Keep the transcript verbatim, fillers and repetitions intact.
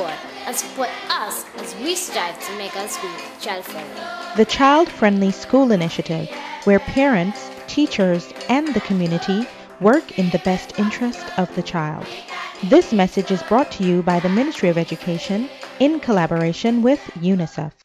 support and support us as we strive to make our school child-friendly. The Child-Friendly School Initiative, where parents, teachers, and the community work in the best interest of the child. This message is brought to you by the Ministry of Education in collaboration with UNICEF.